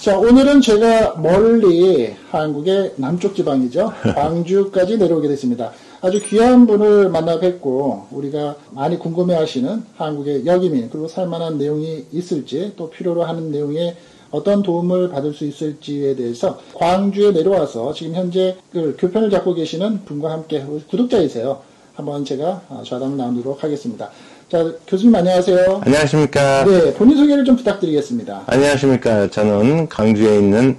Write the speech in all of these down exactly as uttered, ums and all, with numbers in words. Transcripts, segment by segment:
자, 오늘은 제가 멀리 한국의 남쪽 지방이죠. 광주까지 내려오게 됐습니다. 아주 귀한 분을 만나 뵙고 우리가 많이 궁금해하시는 한국의 여기민 그리고 살만한 내용이 있을지 또 필요로 하는 내용에 어떤 도움을 받을 수 있을지에 대해서 광주에 내려와서 지금 현재 그 교편을 잡고 계시는 분과 함께 구독자이세요. 한번 제가 좌담을 나누도록 하겠습니다. 자, 교수님 안녕하세요. 안녕하십니까. 네, 본인 소개를 좀 부탁드리겠습니다. 안녕하십니까. 저는 강주에 있는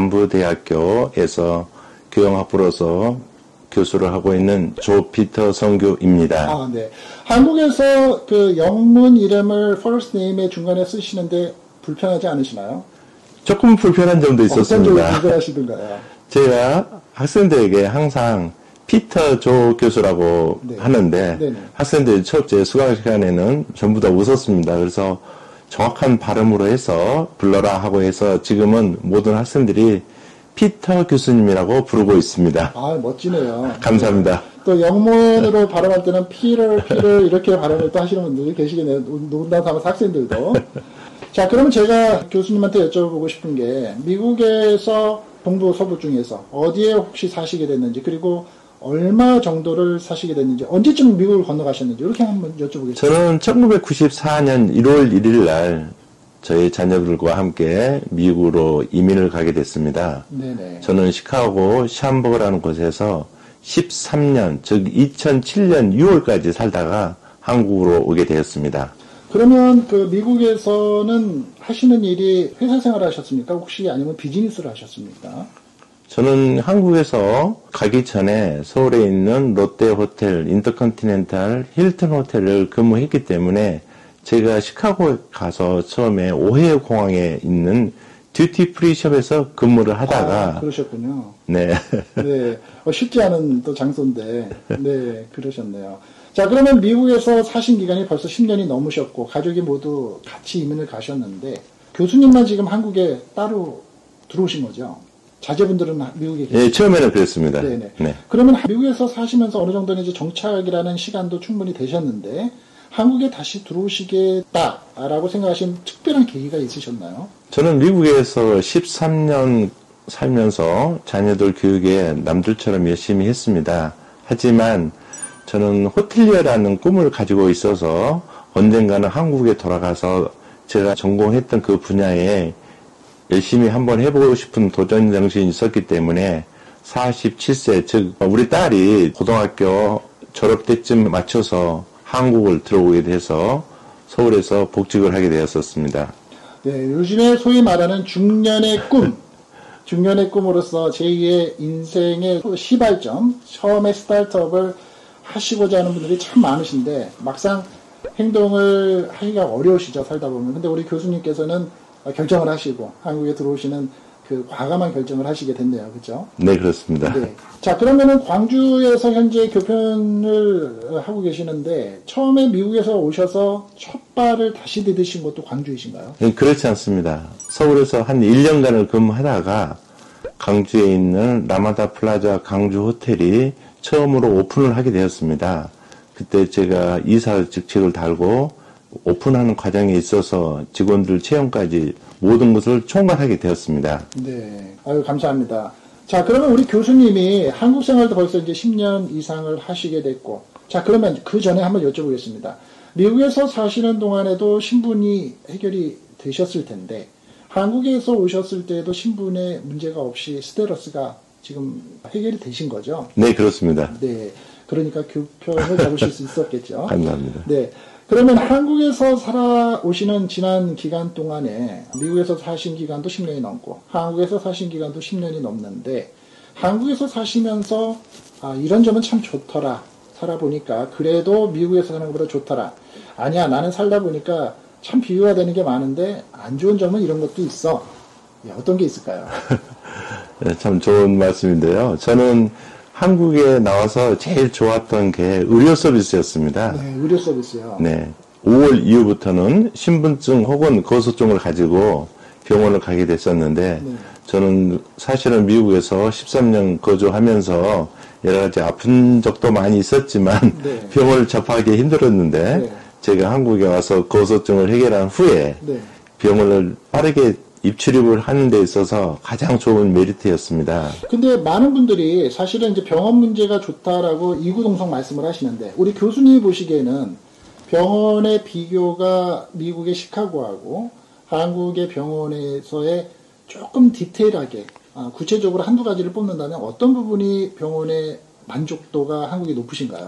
남부대학교에서 교양학부로서 교수를 하고 있는 조피터 성교입니다. 아, 네. 한국에서 그 영문 이름을 first name의 중간에 쓰시는데 불편하지 않으시나요? 조금 불편한 점도 있었습니다. 어떤 점이 불편하시던가요? 제가 학생들에게 항상 피터 조 교수라고 네. 하는데 네네. 학생들이 첫째 수강 시간에는 전부 다 웃었습니다. 그래서 정확한 발음으로 해서 불러라 하고 해서 지금은 모든 학생들이 피터 교수님이라고 부르고 있습니다. 아, 멋지네요. 감사합니다. 또 영문으로 발음할 때는 피를 피를 이렇게 발음을 또 하시는 분들이 계시겠네요. 농담 삼아서 학생들도. 자, 그러면 제가 교수님한테 여쭤보고 싶은 게 미국에서 동부 서부 중에서 어디에 혹시 사시게 됐는지 그리고 얼마 정도를 사시게 됐는지 언제쯤 미국을 건너가셨는지 이렇게 한번 여쭤보겠습니다. 저는 천구백구십사 년 일월 일일 날 저희 자녀들과 함께 미국으로 이민을 가게 됐습니다. 네네. 저는 시카고 샴버그라는 곳에서 십삼 년, 즉 이천칠 년 유월까지 살다가 한국으로 오게 되었습니다. 그러면 그 미국에서는 하시는 일이 회사 생활을 하셨습니까? 혹시 아니면 비즈니스를 하셨습니까? 저는 한국에서 가기 전에 서울에 있는 롯데호텔, 인터컨티넨탈, 힐튼 호텔을 근무했기 때문에 제가 시카고에 가서 처음에 오헤어 공항에 있는 듀티 프리숍에서 근무를 하다가 아, 그러셨군요. 네. 네. 어, 쉽지 않은 또 장소인데 네, 그러셨네요. 자, 그러면 미국에서 사신 기간이 벌써 십 년이 넘으셨고 가족이 모두 같이 이민을 가셨는데 교수님만 지금 한국에 따로 들어오신 거죠? 자제분들은 미국에 계시죠? 예, 처음에는 그랬습니다. 네네. 네. 그러면 미국에서 사시면서 어느 정도는 이제 정착이라는 시간도 충분히 되셨는데 한국에 다시 들어오시겠다라고 생각하신 특별한 계기가 있으셨나요? 저는 미국에서 십삼 년 살면서 자녀들 교육에 남들처럼 열심히 했습니다. 하지만 저는 호텔리어라는 꿈을 가지고 있어서 언젠가는 한국에 돌아가서 제가 전공했던 그 분야에 열심히 한번 해보고 싶은 도전 정신이 있었기 때문에 사십칠 세, 즉 우리 딸이 고등학교 졸업 때쯤 맞춰서 한국을 들어오게 돼서 서울에서 복직을 하게 되었었습니다. 네, 요즘에 소위 말하는 중년의 꿈, 중년의 꿈으로서 제이의 인생의 시발점, 처음에 스타트업을 하시고자 하는 분들이 참 많으신데 막상 행동을 하기가 어려우시죠, 살다 보면. 근데 우리 교수님께서는 결정을 하시고 한국에 들어오시는 그 과감한 결정을 하시게 됐네요. 그렇죠? 네, 그렇습니다. 네. 자, 그러면은 광주에서 현재 교편을 하고 계시는데 처음에 미국에서 오셔서 첫 발을 다시 디디신 것도 광주이신가요? 네, 그렇지 않습니다. 서울에서 한 일 년간을 근무하다가 광주에 있는 라마다 플라자 강주 호텔이 처음으로 오픈을 하게 되었습니다. 그때 제가 이사 직책을 달고 오픈하는 과정에 있어서 직원들 채용까지 모든 것을 총괄하게 되었습니다. 네. 아유, 감사합니다. 자, 그러면 우리 교수님이 한국 생활도 벌써 이제 십 년 이상을 하시게 됐고, 자, 그러면 그 전에 한번 여쭤보겠습니다. 미국에서 사시는 동안에도 신분이 해결이 되셨을 텐데, 한국에서 오셨을 때도 신분에 문제가 없이 스테러스가 지금 해결이 되신 거죠? 네, 그렇습니다. 네. 그러니까 교편을 잡으실 수 있었겠죠? 감사합니다. 네. 그러면 한국에서 살아오시는 지난 기간 동안에 미국에서 사신 기간도 십 년이 넘고 한국에서 사신 기간도 십 년이 넘는데 한국에서 사시면서 아, 이런 점은 참 좋더라. 살아보니까 그래도 미국에서 사는 것보다 좋더라. 아니야, 나는 살다 보니까 참 비교가 되는 게 많은데 안 좋은 점은 이런 것도 있어. 예, 어떤 게 있을까요? 네, 참 좋은 말씀인데요. 저는 한국에 나와서 제일 좋았던 게 의료 서비스였습니다. 네, 의료 서비스요. 네. 오월 이후부터는 신분증 혹은 거소증을 가지고 병원을 가게 됐었는데, 네. 저는 사실은 미국에서 십삼 년 거주하면서 여러 가지 아픈 적도 많이 있었지만, 네. 병원을 접하기 힘들었는데, 네. 제가 한국에 와서 거소증을 해결한 후에, 네. 병원을 빠르게 입출입을 하는 데 있어서 가장 좋은 메리트였습니다. 근데 많은 분들이 사실은 이제 병원 문제가 좋다라고 이구동성 말씀을 하시는데, 우리 교수님이 보시기에는 병원의 비교가 미국의 시카고하고 한국의 병원에서의 조금 디테일하게, 아, 구체적으로 한두 가지를 뽑는다면 어떤 부분이 병원의 만족도가 한국이 높으신가요?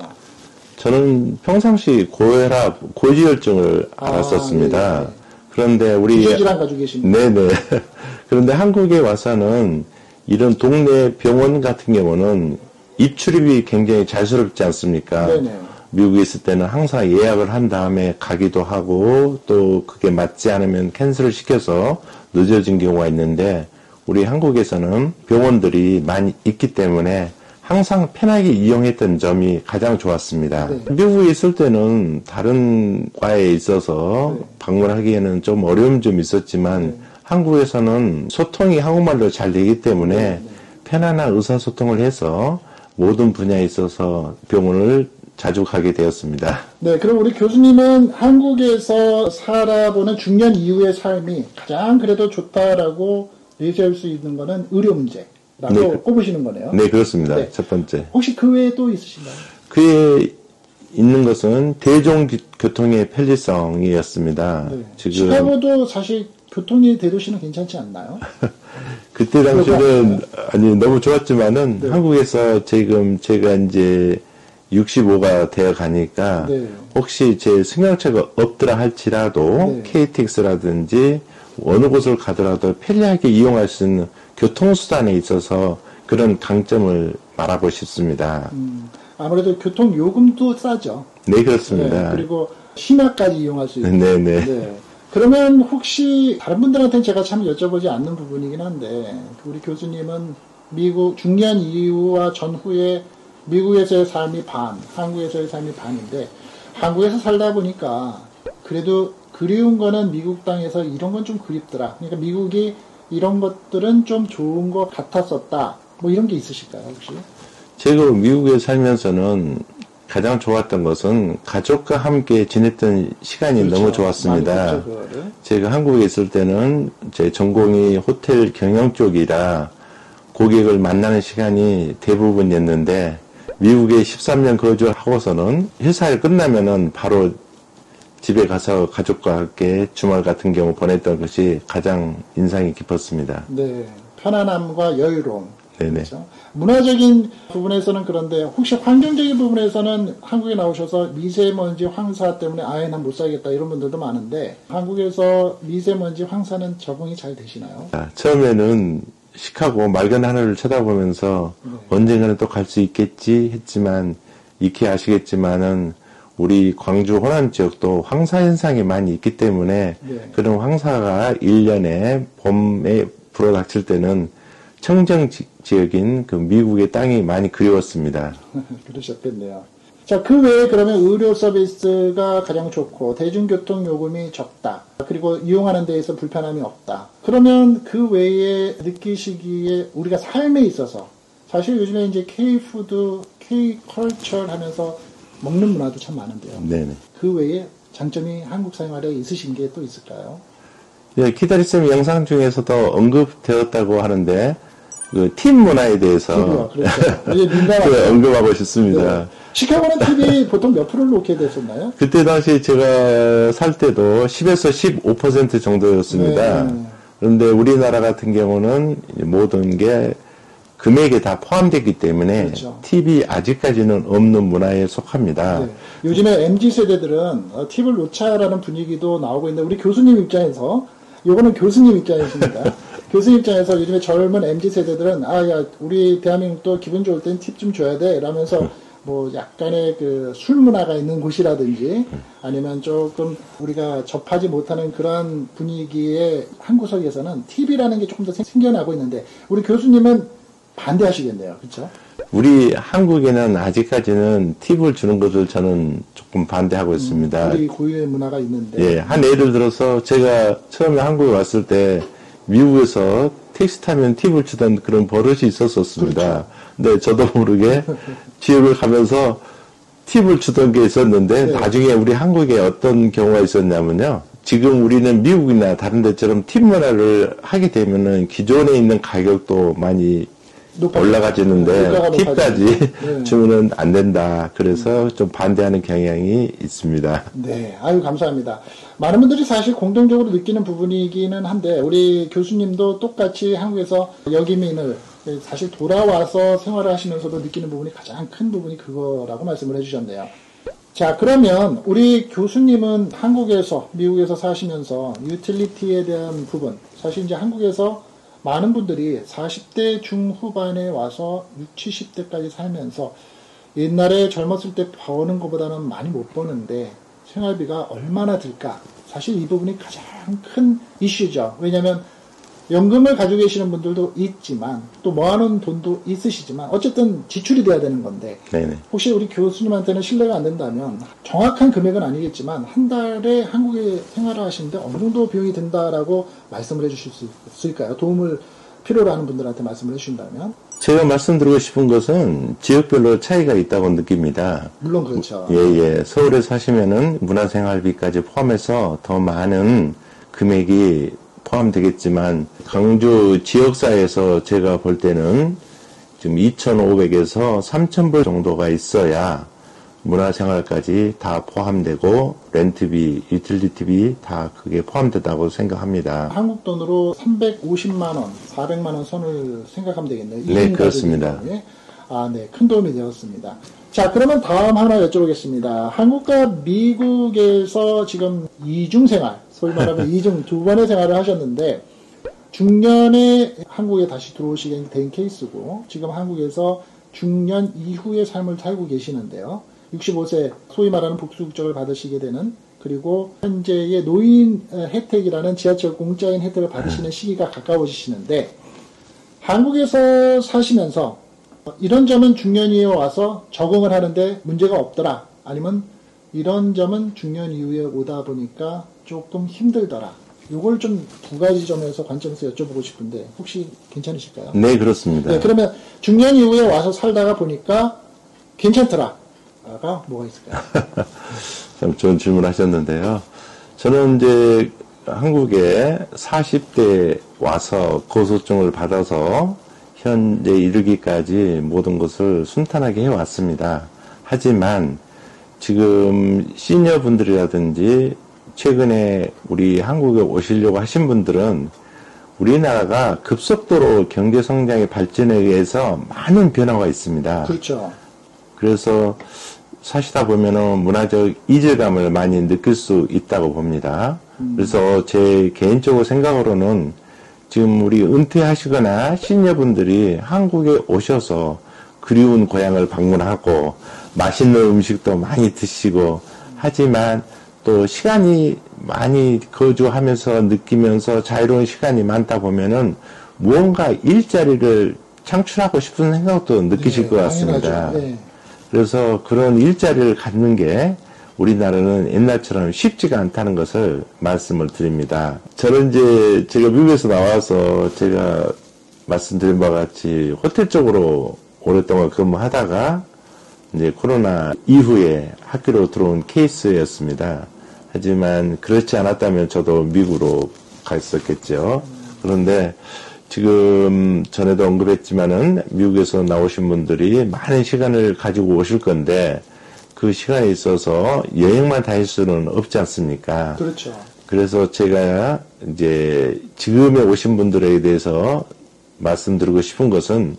저는 평상시 고혈압, 고지혈증을 앓았었습니다. 아, 네, 네. 그런데 우리 기저질환 가지고 계십니다. 네네. 그런데 한국에 와서는 이런 동네 병원 같은 경우는 입출입이 굉장히 자유스럽지 않습니까? 네네. 미국에 있을 때는 항상 예약을 한 다음에 가기도 하고 또 그게 맞지 않으면 캔슬을 시켜서 늦어진 경우가 있는데, 우리 한국에서는 병원들이 많이 있기 때문에 항상 편하게 이용했던 점이 가장 좋았습니다. 네. 미국에 있을 때는 다른 과에 있어서 네. 방문하기에는 좀 어려움이 좀 있었지만 네. 한국에서는 소통이 한국말로 잘 되기 때문에 네. 네. 편안한 의사소통을 해서 모든 분야에 있어서 병원을 자주 가게 되었습니다. 네, 그럼 우리 교수님은 한국에서 살아보는 중년 이후의 삶이 가장 그래도 좋다라고 내세울 수 있는 거는 의료 문제라고 네. 꼽으시는 거네요. 네, 그렇습니다. 네. 첫 번째. 혹시 그 외에 또 있으신가요? 그에 있는 것은 대중교통의 편리성이었습니다. 네. 지금 시카고도 사실 교통이 대도시는 괜찮지 않나요? 그때 당시는 아니 너무 좋았지만은 네. 한국에서 지금 제가 이제 육십오가 되어 가니까 네. 혹시 제 승용차가 없더라 할지라도 네. 케이티엑스라든지 어느 곳을 가더라도 편리하게 이용할 수 있는 교통수단에 있어서 그런 강점을 말하고 싶습니다. 음, 아무래도 교통 요금도 싸죠. 네, 그렇습니다. 네, 그리고 심야까지 이용할 수 있는. 네, 네. 네. 그러면 혹시 다른 분들한테는 제가 참 여쭤보지 않는 부분이긴 한데, 우리 교수님은 미국 중년 이후와 전후에 미국에서의 삶이 반, 한국에서의 삶이 반인데, 한국에서 살다 보니까 그래도 그리운 거는 미국 땅에서 이런 건 좀 그립더라. 그러니까 미국이 이런 것들은 좀 좋은 것 같았었다. 뭐 이런 게 있으실까요, 혹시? 제가 미국에 살면서는 가장 좋았던 것은 가족과 함께 지냈던 시간이 그렇죠. 너무 좋았습니다. 많이 듣죠, 그거를. 제가 한국에 있을 때는 제 전공이 호텔 경영 쪽이라 고객을 만나는 시간이 대부분이었는데, 미국에 십삼 년 거주하고서는 회사를 끝나면은 바로 집에 가서 가족과 함께 주말 같은 경우 보냈던 것이 가장 인상이 깊었습니다. 네, 편안함과 여유로움. 네네. 그렇죠? 문화적인 부분에서는 그런데 혹시 환경적인 부분에서는 한국에 나오셔서 미세먼지 황사 때문에 아예 난 못 살겠다 이런 분들도 많은데, 한국에서 미세먼지 황사는 적응이 잘 되시나요? 아, 처음에는 시카고 맑은 하늘을 쳐다보면서 네. 언젠가는 또 갈 수 있겠지 했지만, 익히 아시겠지만은 우리 광주 호남 지역도 황사 현상이 많이 있기 때문에 네. 그런 황사가 일 년에 봄에 불어닥칠 때는 청정 지, 지역인 그 미국의 땅이 많이 그리웠습니다. 그러셨겠네요. 자, 그 외에 그러면 의료 서비스가 가장 좋고 대중교통 요금이 적다. 그리고 이용하는 데에서 불편함이 없다. 그러면 그 외에 느끼시기에 우리가 삶에 있어서 사실 요즘에 이제 K-푸드, K-컬처 하면서 먹는 문화도 참 많은데요. 네네. 그 외에 장점이 한국 생활에 있으신 게 또 있을까요? 예, 키다리쌤 영상 중에서도 언급되었다고 하는데 그 팀 문화에 대해서 티비요. 그렇죠. 이제 민감하죠. 그 언급하고 싶습니다. 네. 시카고는 티비 보통 몇 프로를 놓게 됐었나요? 그때 당시 제가 살 때도 십에서 십오 퍼센트 정도였습니다. 네. 그런데 우리나라 같은 경우는 모든 게 금액에 다 포함되기 때문에 그렇죠. 팁이 아직까지는 없는 문화에 속합니다. 네. 요즘에 엠지 세대들은 어, 팁을 놓자라는 분위기도 나오고 있는데, 우리 교수님 입장에서, 요거는 교수님 입장이십니다. 교수님 입장에서 요즘에 젊은 엠지 세대들은 아, 야, 우리 대한민국도 기분 좋을 땐 팁 좀 줘야 돼 라면서 뭐 약간의 그 술 문화가 있는 곳이라든지 아니면 조금 우리가 접하지 못하는 그런 분위기의 한 구석에서는 팁이라는 게 조금 더 생겨나고 있는데, 우리 교수님은 반대하시겠네요. 그렇죠? 우리 한국에는 아직까지는 팁을 주는 것을 저는 조금 반대하고 있습니다. 우리 고유의 문화가 있는데. 예, 한 예를 들어서 제가 처음에 한국에 왔을 때 미국에서 택시 타면 팁을 주던 그런 버릇이 있었었습니다. 그렇죠. 근데 저도 모르게 지역을 가면서 팁을 주던 게 있었는데 네. 나중에 우리 한국에 어떤 경우가 있었냐면요. 지금 우리는 미국이나 다른 데처럼 팀 문화를 하게 되면은 기존에 있는 가격도 많이 올라가지는데 팁까지 네. 주면은 안 된다. 그래서 좀 반대하는 경향이 있습니다. 네, 아유 감사합니다. 많은 분들이 사실 공동적으로 느끼는 부분이기는 한데 우리 교수님도 똑같이 한국에서 역이민을 사실 돌아와서 생활을 하시면서도 느끼는 부분이 가장 큰 부분이 그거라고 말씀을 해주셨네요. 자, 그러면 우리 교수님은 한국에서 미국에서 사시면서 유틸리티에 대한 부분, 사실 이제 한국에서 많은 분들이 사십 대 중후반에 와서 육십, 칠십 대까지 살면서 옛날에 젊었을 때 버는 것보다는 많이 못 버는데 생활비가 얼마나 들까? 사실 이 부분이 가장 큰 이슈죠. 왜냐하면 연금을 가지고 계시는 분들도 있지만 또 모아놓은 돈도 있으시지만 어쨌든 지출이 돼야 되는 건데 네네. 혹시 우리 교수님한테는 신뢰가 안 된다면 정확한 금액은 아니겠지만 한 달에 한국에 생활을 하시는데 어느 정도 비용이 든다라고 말씀을 해주실 수 있을까요? 도움을 필요로 하는 분들한테 말씀을 해주신다면. 제가 말씀드리고 싶은 것은 지역별로 차이가 있다고 느낍니다. 물론 그렇죠. 예예. 서울에 사시면은 문화생활비까지 포함해서 더 많은 금액이 포함되겠지만 광주 지역사회에서 제가 볼 때는 지금 이천오백에서 삼천 불 정도가 있어야 문화생활까지 다 포함되고 렌트비, 유틸리티비 다 그게 포함된다고 생각합니다. 한국 돈으로 삼백오십만 원, 사백만 원 선을 생각하면 되겠네요. 네, 그렇습니다. 아, 네, 큰 도움이 되었습니다. 자, 그러면 다음 하나 여쭤보겠습니다. 한국과 미국에서 지금 이중생활, 소위 말하면 이중 두 번의 생활을 하셨는데 중년에 한국에 다시 들어오시게 된 케이스고 지금 한국에서 중년 이후의 삶을 살고 계시는데요. 육십오 세 소위 말하는 복수국적을 받으시게 되는 그리고 현재의 노인 혜택이라는 지하철 공짜인 혜택을 받으시는 시기가 가까워지시는데 한국에서 사시면서 이런 점은 중년 이후에 와서 적응을 하는데 문제가 없더라. 아니면 이런 점은 중년 이후에 오다 보니까 조금 힘들더라. 요걸 좀 두 가지 점에서 관점에서 여쭤보고 싶은데 혹시 괜찮으실까요? 네, 그렇습니다. 네, 그러면 중년 이후에 와서 살다가 보니까 괜찮더라. 가 뭐가 있을까요? 참 좋은 질문 하셨는데요. 저는 이제 한국에 사십 대 와서 고소증을 받아서 현재 이르기까지 모든 것을 순탄하게 해왔습니다. 하지만 지금 시니어분들이라든지 최근에 우리 한국에 오시려고 하신 분들은 우리나라가 급속도로 경제성장의 발전에 의해서 많은 변화가 있습니다. 그렇죠. 그래서 사시다 보면은 문화적 이질감을 많이 느낄 수 있다고 봅니다. 음. 그래서 제 개인적으로 생각으로는 지금 우리 은퇴하시거나 시니어분들이 한국에 오셔서 그리운 고향을 방문하고 맛있는 음식도 많이 드시고 하지만 또 시간이 많이 거주하면서 느끼면서 자유로운 시간이 많다 보면은 무언가 일자리를 창출하고 싶은 생각도 느끼실 네, 것 같습니다. 네. 그래서 그런 일자리를 갖는 게 우리나라는 옛날처럼 쉽지가 않다는 것을 말씀을 드립니다. 저는 이제 제가 미국에서 나와서 제가 말씀드린 바와 같이 호텔 쪽으로 오랫동안 근무하다가 이제 코로나 이후에 학교로 들어온 케이스였습니다. 하지만 그렇지 않았다면 저도 미국으로 갔었겠죠. 그런데 지금 전에도 언급했지만은 미국에서 나오신 분들이 많은 시간을 가지고 오실 건데 그 시간에 있어서 여행만 다닐 수는 없지 않습니까? 그렇죠. 그래서 제가 이제 지금에 오신 분들에 대해서 말씀드리고 싶은 것은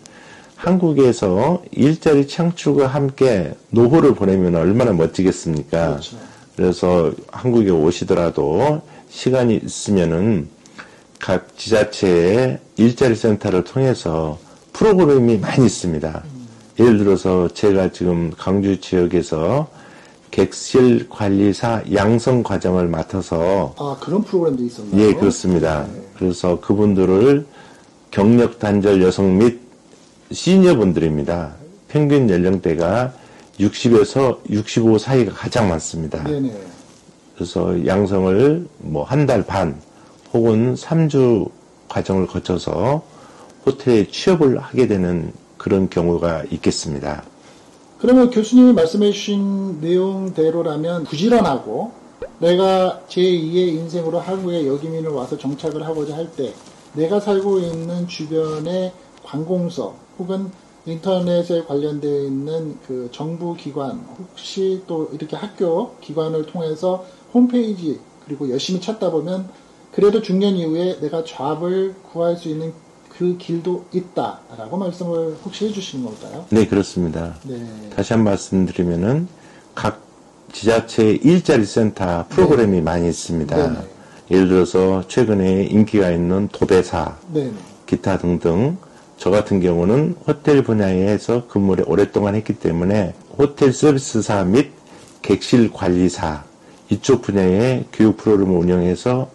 한국에서 일자리 창출과 함께 노후를 보내면 얼마나 멋지겠습니까? 그렇죠. 그래서 한국에 오시더라도 시간이 있으면은 각 지자체의 일자리 센터를 통해서 프로그램이 많이 있습니다. 음. 예를 들어서 제가 지금 강주 지역에서 객실 관리사 양성 과정을 맡아서 아 그런 프로그램도 있었나요? 예, 그렇습니다. 네. 그래서 그분들을 경력 단절 여성 및 시니어 분들입니다. 평균 연령대가 육십에서 육십오 사이가 가장 많습니다. 네네. 그래서 양성을 뭐 한 달 반 혹은 삼 주 과정을 거쳐서 호텔에 취업을 하게 되는 그런 경우가 있겠습니다. 그러면 교수님이 말씀해 주신 내용대로라면 부지런하고 내가 제이의 인생으로 한국에 여기민을 와서 정착을 하고자 할 때 내가 살고 있는 주변의 관공서 혹은 인터넷에 관련되어 있는 그 정부 기관 혹시 또 이렇게 학교 기관을 통해서 홈페이지 그리고 열심히 찾다 보면 그래도 중년 이후에 내가 잡을 구할 수 있는 그 길도 있다라고 말씀을 혹시 해주시는 걸까요? 네, 그렇습니다. 네. 다시 한 번 말씀드리면은 각 지자체 일자리 센터 프로그램이 네. 많이 있습니다. 네네. 예를 들어서 최근에 인기가 있는 도배사, 네네. 기타 등등. 저 같은 경우는 호텔 분야에서 근무를 오랫동안 했기 때문에 호텔 서비스사 및 객실 관리사 이쪽 분야의 교육 프로그램을 운영해서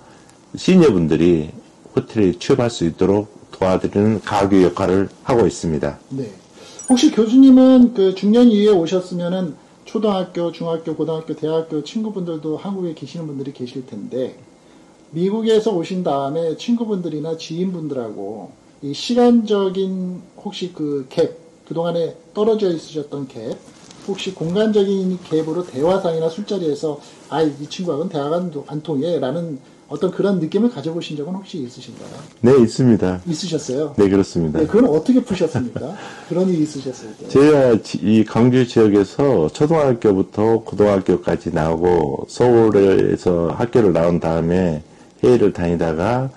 시니어분들이 호텔에 취업할 수 있도록 도와드리는 가교 역할을 하고 있습니다. 네. 혹시 교수님은 그 중년 이후에 오셨으면은 초등학교, 중학교, 고등학교, 대학교 친구분들도 한국에 계시는 분들이 계실 텐데 미국에서 오신 다음에 친구분들이나 지인분들하고 이 시간적인 혹시 그 갭, 그동안에 떨어져 있으셨던 갭, 혹시 공간적인 갭으로 대화상이나 술자리에서 아, 이 친구하고는 대화가 안 통해 라는 어떤 그런 느낌을 가져보신 적은 혹시 있으신가요? 네, 있습니다. 있으셨어요? 네, 그렇습니다. 네, 그건 어떻게 푸셨습니까? 그런 일이 있으셨을 때. 제가 이 강주 지역에서 초등학교부터 고등학교까지 나오고 서울에서 학교를 나온 다음에 해외를 다니다가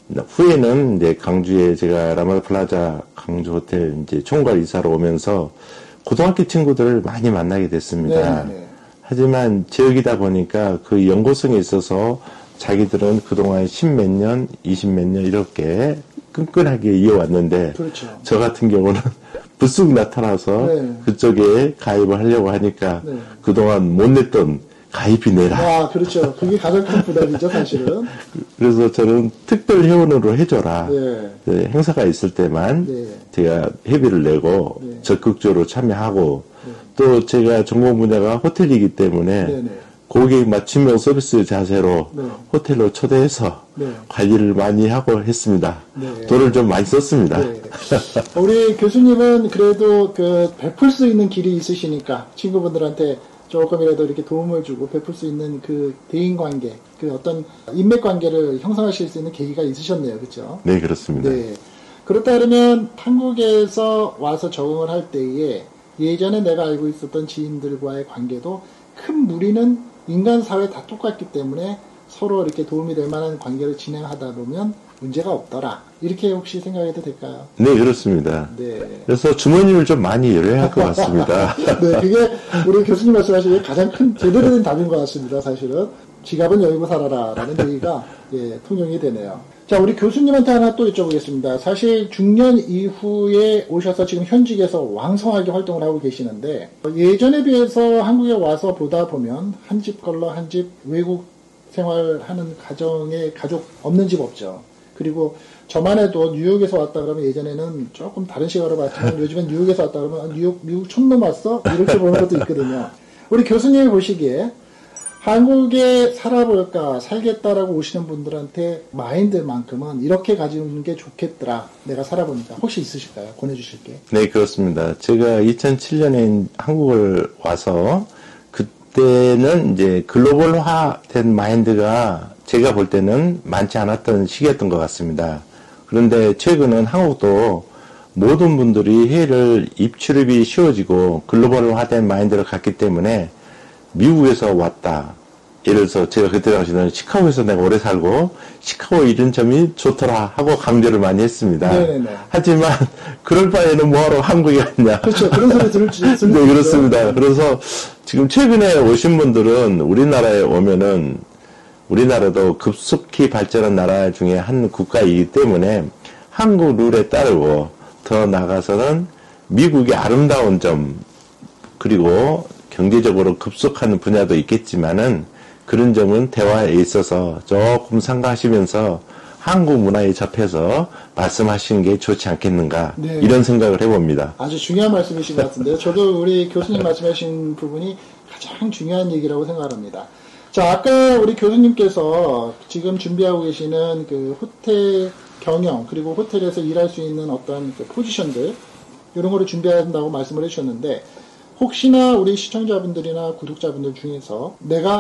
후에는 이제 강주에 제가 라마다 플라자 강주 호텔 이제 총괄 이사로 오면서 고등학교 친구들을 많이 만나게 됐습니다. 네네. 하지만 지역이다 보니까 그 연고성에 있어서 자기들은 그동안 십몇 년, 이십몇 년 이렇게 끈끈하게 이어왔는데 그렇죠. 저 같은 경우는 불쑥 나타나서 네. 그쪽에 가입을 하려고 하니까 네. 그동안 못 냈던 가입이 내라. 아, 그렇죠. 그게 가장 큰 부담이죠, 사실은. 그래서 저는 특별 회원으로 해줘라. 네. 네, 행사가 있을 때만 네. 제가 회비를 내고 네. 적극적으로 참여하고 네. 또 제가 전공 분야가 호텔이기 때문에 네, 네. 고객 맞춤형 서비스 자세로 네. 호텔로 초대해서 네. 관리를 많이 하고 했습니다. 네. 돈을 좀 많이 썼습니다. 네. 우리 교수님은 그래도 그 베풀 수 있는 길이 있으시니까 친구분들한테 조금이라도 이렇게 도움을 주고 베풀 수 있는 그 대인관계, 그 어떤 인맥관계를 형성하실 수 있는 계기가 있으셨네요. 그렇죠? 네, 그렇습니다. 네. 그렇다 그러면 한국에서 와서 적응을 할 때에 예전에 내가 알고 있었던 지인들과의 관계도 큰 무리는 인간 사회 다 똑같기 때문에 서로 이렇게 도움이 될 만한 관계를 진행하다 보면 문제가 없더라. 이렇게 혹시 생각해도 될까요? 네, 그렇습니다. 네. 그래서 주머니를 좀 많이 열어야 할 것 같습니다. 네, 그게 우리 교수님 말씀하신 가장 큰 제대로 된 답인 것 같습니다. 사실은 지갑은 열고 살아라라는 얘기가 예, 통용이 되네요. 자, 우리 교수님한테 하나 또 여쭤보겠습니다. 사실 중년 이후에 오셔서 지금 현직에서 왕성하게 활동을 하고 계시는데 예전에 비해서 한국에 와서 보다 보면 한 집 걸러 한 집 외국 생활하는 가정에 가족 없는 집 없죠. 그리고 저만 해도 뉴욕에서 왔다 그러면 예전에는 조금 다른 시각으로 봤지만 요즘엔 뉴욕에서 왔다 그러면 뉴욕, 미국 촌놈 왔어? 이렇게 보는 것도 있거든요. 우리 교수님이 보시기에 한국에 살아볼까, 살겠다라고 오시는 분들한테 마인드만큼은 이렇게 가지는 게 좋겠더라. 내가 살아보니까. 혹시 있으실까요? 권해주실 게. 네, 그렇습니다. 제가 이천칠 년에 한국을 와서 그때는 이제 글로벌화 된 마인드가 제가 볼 때는 많지 않았던 시기였던 것 같습니다. 그런데 최근은 한국도 모든 분들이 해외를 입출입이 쉬워지고 글로벌화된 마인드를 갖기 때문에 미국에서 왔다. 예를 들어서 제가 그때 당시에는 시카고에서 내가 오래 살고 시카고 이런 점이 좋더라 하고 강조를 많이 했습니다. 네네네. 하지만 그럴 바에는 뭐하러 한국에 왔냐. 그렇죠. 그런 소리 들을 수 있습니다. 네, 그렇습니다. 그래서 지금 최근에 오신 분들은 우리나라에 오면은 우리나라도 급속히 발전한 나라 중에 한 국가이기 때문에 한국 룰에 따르고 더 나아가서는 미국의 아름다운 점 그리고 경제적으로 급속한 분야도 있겠지만은 그런 점은 대화에 있어서 조금 삼가하시면서 한국 문화에 접해서 말씀하시는 게 좋지 않겠는가 네. 이런 생각을 해봅니다. 아주 중요한 말씀이신 것 같은데요. 저도 우리 교수님 말씀하신 부분이 가장 중요한 얘기라고 생각합니다. 자, 아까 우리 교수님께서 지금 준비하고 계시는 그 호텔 경영 그리고 호텔에서 일할 수 있는 어떤 그 포지션들 이런 거를 준비한다고 말씀을 해주셨는데 혹시나 우리 시청자분들이나 구독자분들 중에서 내가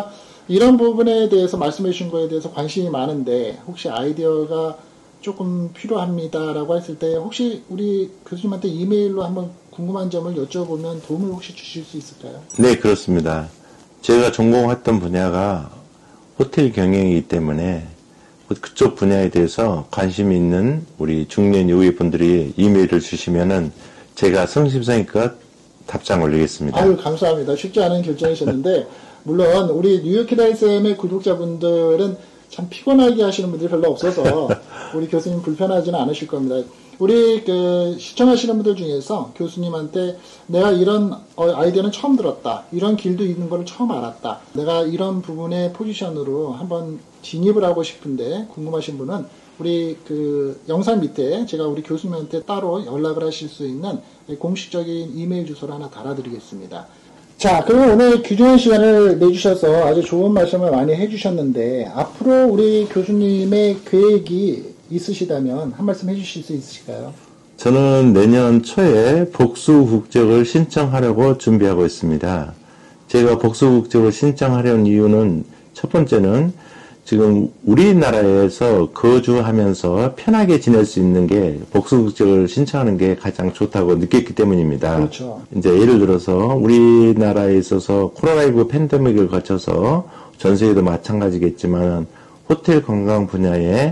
이런 부분에 대해서 말씀해 주신 거에 대해서 관심이 많은데 혹시 아이디어가 조금 필요합니다라고 했을 때 혹시 우리 교수님한테 이메일로 한번 궁금한 점을 여쭤보면 도움을 혹시 주실 수 있을까요? 네, 그렇습니다. 제가 전공했던 분야가 호텔 경영이기 때문에 그쪽 분야에 대해서 관심 있는 우리 중년 요위 분들이 이메일을 주시면은 제가 성심성의껏 답장 올리겠습니다. 아유, 감사합니다. 쉽지 않은 결정이셨는데 물론 우리 뉴욕키다이쌤의 구독자분들은 참 피곤하게 하시는 분들이 별로 없어서 우리 교수님 불편하지는 않으실 겁니다. 우리 그 시청하시는 분들 중에서 교수님한테 내가 이런 아이디어는 처음 들었다. 이런 길도 있는 걸 처음 알았다. 내가 이런 부분의 포지션으로 한번 진입을 하고 싶은데 궁금하신 분은 우리 그 영상 밑에 제가 우리 교수님한테 따로 연락을 하실 수 있는 공식적인 이메일 주소를 하나 달아드리겠습니다. 자, 그럼 오늘 귀중한 시간을 내주셔서 아주 좋은 말씀을 많이 해주셨는데 앞으로 우리 교수님의 계획이 있으시다면 한 말씀 해주실 수 있으실까요? 저는 내년 초에 복수 국적을 신청하려고 준비하고 있습니다. 제가 복수 국적을 신청하려는 이유는 첫 번째는 지금 우리나라에서 거주하면서 편하게 지낼 수 있는 게 복수 국적을 신청하는 게 가장 좋다고 느꼈기 때문입니다. 그렇죠. 이제 예를 들어서 우리나라에 있어서 코로나십구 팬데믹을 거쳐서 전 세계도 마찬가지겠지만 호텔 관광 분야에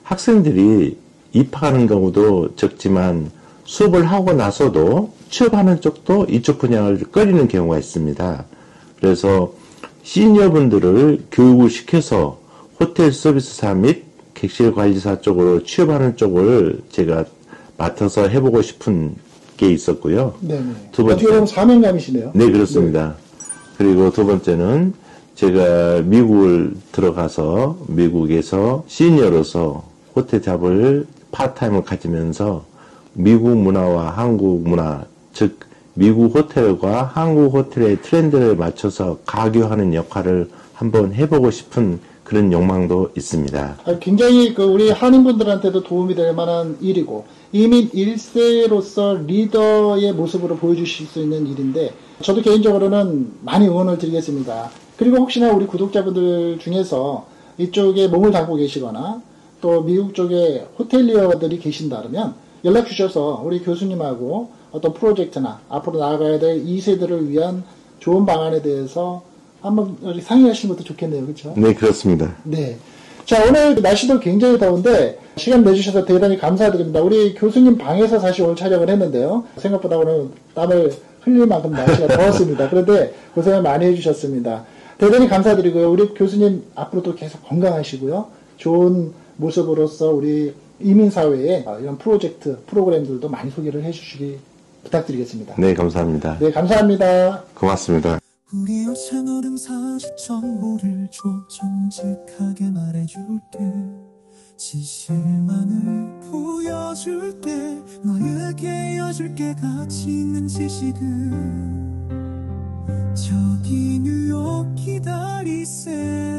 학생들이 입학하는 경우도 적지만 수업을 하고 나서도 취업하는 쪽도 이쪽 분야를 꺼리는 경우가 있습니다. 그래서 시니어분들을 교육을 시켜서 호텔 서비스사 및 객실 관리사 쪽으로 취업하는 쪽을 제가 맡아서 해보고 싶은 게 있었고요. 네네. 두 번째. 어떻게 보면 사명감이시네요. 네, 그렇습니다. 네. 그리고 두 번째는 제가 미국을 들어가서 미국에서 시니어로서 호텔 잡을 파트타임을 가지면서 미국 문화와 한국 문화, 즉 미국 호텔과 한국 호텔의 트렌드를 맞춰서 가교하는 역할을 한번 해보고 싶은 그런 욕망도 있습니다. 굉장히 그 우리 한인분들한테도 도움이 될 만한 일이고 이미 일 세로서 리더의 모습으로 보여주실 수 있는 일인데 저도 개인적으로는 많이 응원을 드리겠습니다. 그리고 혹시나 우리 구독자분들 중에서 이쪽에 몸을 담고 계시거나 또 미국 쪽에 호텔리어들이 계신다면 연락 주셔서 우리 교수님하고 어떤 프로젝트나 앞으로 나아가야 될 이 세대를 위한 좋은 방안에 대해서 한번 상의하시는 것도 좋겠네요. 그렇죠? 네, 그렇습니다. 네. 자, 오늘 날씨도 굉장히 더운데 시간 내주셔서 대단히 감사드립니다. 우리 교수님 방에서 사실 오늘 촬영을 했는데요. 생각보다 오늘 땀을 흘릴 만큼 날씨가 더웠습니다. 그런데 고생을 많이 해주셨습니다. 대단히 감사드리고요. 우리 교수님 앞으로도 계속 건강하시고요. 좋은 모습으로서 우리 이민사회에 이런 프로젝트, 프로그램들도 많이 소개를 해주시기 부탁드리겠습니다. 네, 감사합니다. 네, 감사합니다. 고맙습니다. 우리 채널은 사실 정보를 줘 정직하게 말해줄게 진실만을 보여줄게 너에게 여줄게 가치 있는 지식은 저기 뉴욕 기다리세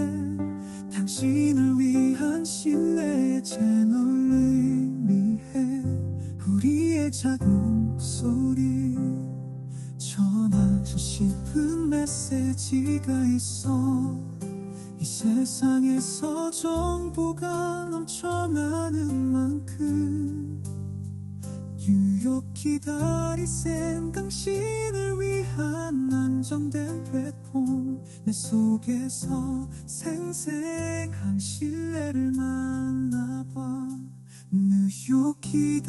당신을 위한 신뢰의 채널을 의미해 우리의 작은 목소리 전하고 싶은 메시지가 있어 이 세상에서 정보가 넘쳐 많은 만큼 뉴욕 기다리센 당신을 위한 안정된 플랫폼 내 속에서 생생한 신뢰를 만나봐 뉴욕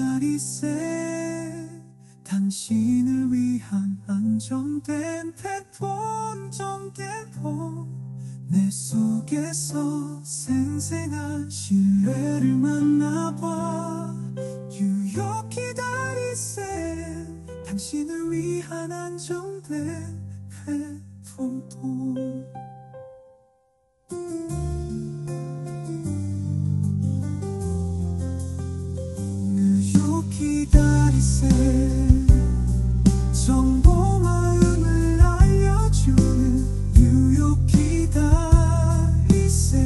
기다리센 당신을 위한 안정된 플랫폼 안정된 폼 내 속에서 생생한 신뢰를 만나봐 뉴욕 기다리세 당신을 위한 안정된 플랫폼 뉴욕 기다리세 정보 마음을 알려주는 뉴욕 기다리세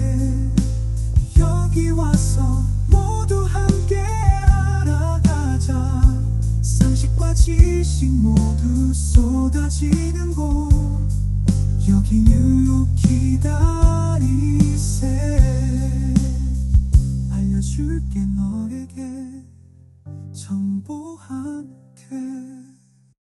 여기 와서 모두 함께 알아가자 상식과 지식 모두 쏟아지는 곳 여기 뉴욕 기다리세 너에게 정보할게.